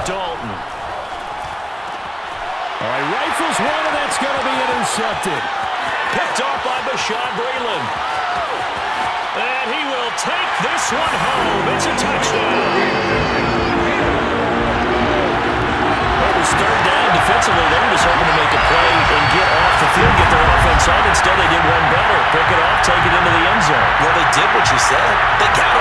Dalton. All right, rifles one, and that's going to be intercepted. Picked off by Bashaud Breeland. And he will take this one home. It's a touchdown. It was third down defensively. They were just hoping to make a play and get off the field, get their offense on. Instead, they did one better. Pick it off, take it into the end zone. Well, they did what you said. They got